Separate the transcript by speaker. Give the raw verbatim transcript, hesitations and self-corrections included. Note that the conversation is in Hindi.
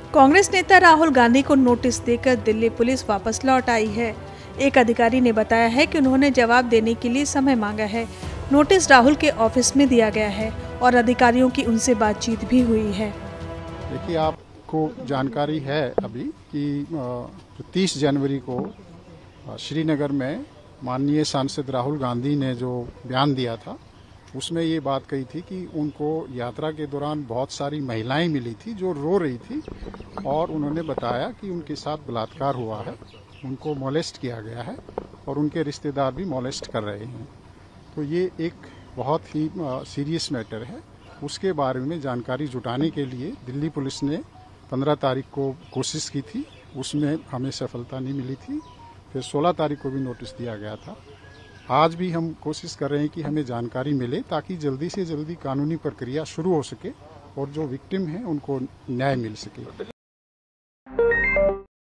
Speaker 1: कांग्रेस नेता राहुल गांधी को नोटिस देकर दिल्ली पुलिस वापस लौट आई है। एक अधिकारी ने बताया है कि उन्होंने जवाब देने के लिए समय मांगा है। नोटिस राहुल के ऑफिस में दिया गया है और अधिकारियों की उनसे बातचीत भी हुई है।
Speaker 2: देखिए, आपको जानकारी है अभी कि तीस जनवरी को श्रीनगर में माननीय सांसद राहुल गांधी ने जो बयान दिया था, उसमें ये बात कही थी कि उनको यात्रा के दौरान बहुत सारी महिलाएं मिली थी जो रो रही थी और उन्होंने बताया कि उनके साथ बलात्कार हुआ है, उनको मोलेस्ट किया गया है और उनके रिश्तेदार भी मोलेस्ट कर रहे हैं। तो ये एक बहुत ही सीरियस मैटर है। उसके बारे में जानकारी जुटाने के लिए दिल्ली पुलिस ने पंद्रह तारीख को कोशिश की थी, उसमें हमें सफलता नहीं मिली थी। फिर सोलह तारीख को भी नोटिस दिया गया था। आज भी हम कोशिश कर रहे हैं कि हमें जानकारी मिले ताकि जल्दी से जल्दी कानूनी प्रक्रिया शुरू हो सके और जो विक्टिम हैं उनको न्याय मिल सके।